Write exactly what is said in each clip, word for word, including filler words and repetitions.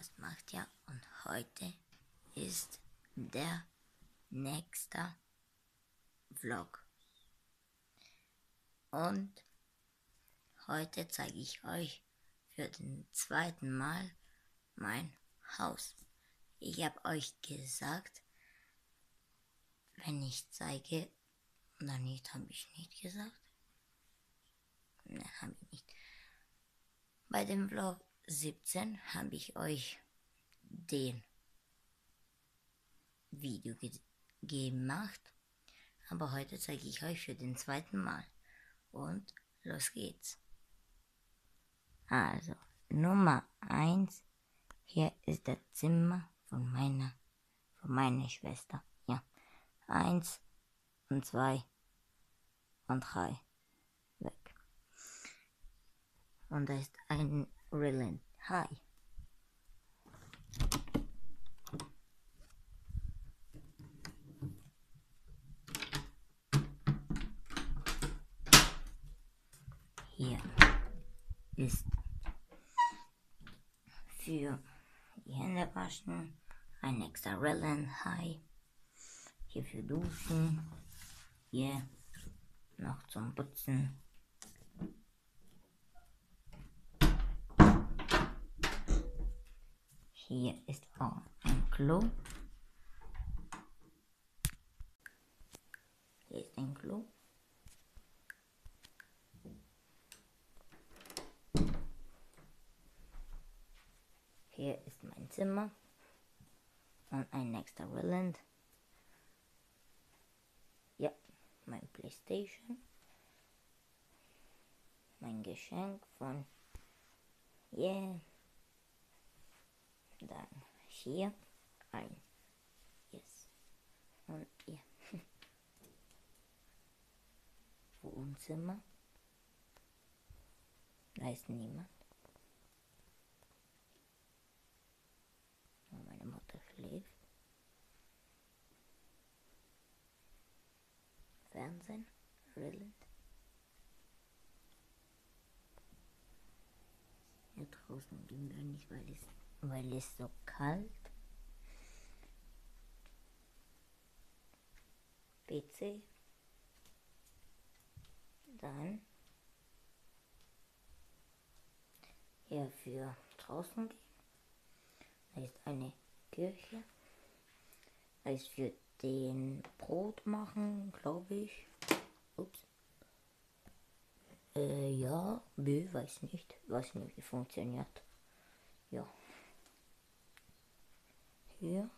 Podcast macht, ja. Und heute ist der nächste Vlog. Und heute zeige ich euch für den zweiten Mal mein Haus. Ich habe euch gesagt, wenn ich zeige, oder nicht, habe ich nicht gesagt. Ne, habe ich nicht. Bei dem Vlog siebzehn habe ich euch den Video ge gemacht, aber heute zeige ich euch für den zweiten Mal. Und los geht's. Also, Nummer eins, hier ist das Zimmer von meiner, von meiner Schwester. Ja, eins und zwei und drei weg. Und da ist ein Rillen. Hi. Hier ist für die Hände waschen ein extra Rillen. Hi. Hier für Duschen. Hier noch zum Putzen. Hier ist auch ein Klo. Hier ist ein Klo. Hier ist mein Zimmer und ein extra Rilland. Ja, mein Playstation. Mein Geschenk von Yeah. Dann hier ein Yes. Und ja. Wohnzimmer. Da ist niemand. Nur meine Mutter schläft. Fernsehen. Rilland. Hier draußen gehen wir nicht, weil es, weil es so kalt. P C. Dann hier für draußen gehen. Da ist eine Kirche. Da ist für den Brot machen, glaube ich. Ups. Äh, ja, nö, weiß nicht. Weiß nicht, wie funktioniert. Ja. Hier.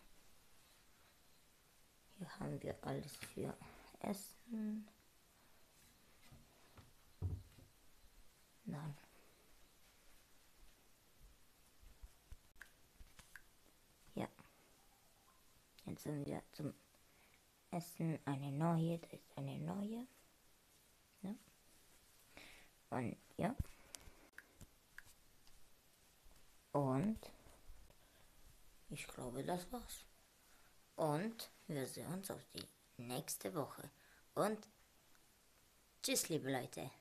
Hier haben wir alles für Essen. Dann. Ja. Jetzt sind wir zum Essen eine neue. Da ist eine neue. Ja. Und ja. Und ich glaube, das war's. Und wir sehen uns auf die nächste Woche. Und tschüss, liebe Leute.